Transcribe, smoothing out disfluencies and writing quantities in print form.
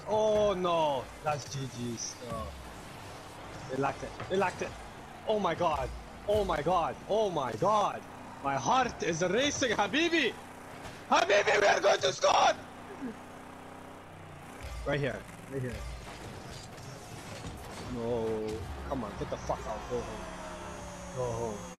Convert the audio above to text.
Oh no, that's GG's. They lacked it. They lacked it. Oh my god. Oh my god. Oh my god. My heart is racing, Habibi. Habibi, we are going to score. Right here. Right here. No. Come on, get the fuck out. Go home. Go home.